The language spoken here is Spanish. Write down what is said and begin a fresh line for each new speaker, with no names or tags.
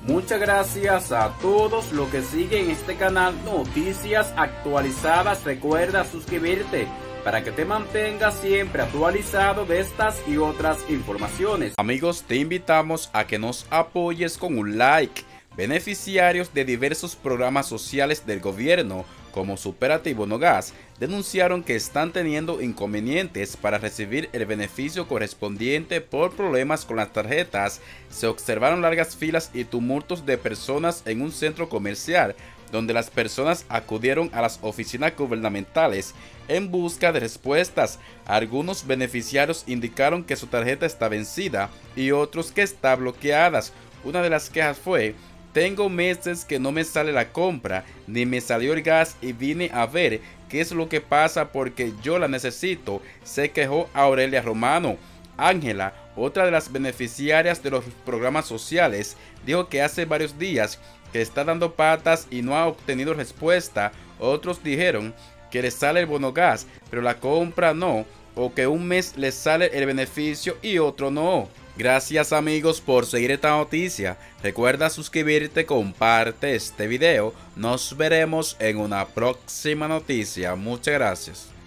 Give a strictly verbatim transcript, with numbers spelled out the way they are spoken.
Muchas gracias a todos los que siguen este canal Noticias Actualizadas. Recuerda suscribirte para que te mantengas siempre actualizado de estas y otras informaciones. Amigos, te invitamos a que nos apoyes con un like. Beneficiarios de diversos programas sociales del gobierno, como Superate y Bono Gas, denunciaron que están teniendo inconvenientes para recibir el beneficio correspondiente por problemas con las tarjetas. Se observaron largas filas y tumultos de personas en un centro comercial, donde las personas acudieron a las oficinas gubernamentales en busca de respuestas. Algunos beneficiarios indicaron que su tarjeta está vencida y otros que está bloqueada. Una de las quejas fue: tengo meses que no me sale la compra, ni me salió el gas y vine a ver qué es lo que pasa porque yo la necesito, se quejó Aurelia Romano. Ángela, otra de las beneficiarias de los programas sociales, dijo que hace varios días que está dando patas y no ha obtenido respuesta. Otros dijeron que le sale el bono gas, pero la compra no, o que un mes le sale el beneficio y otro no. Gracias amigos por seguir esta noticia. Recuerda suscribirte, comparte este video. Nos veremos en una próxima noticia. Muchas gracias.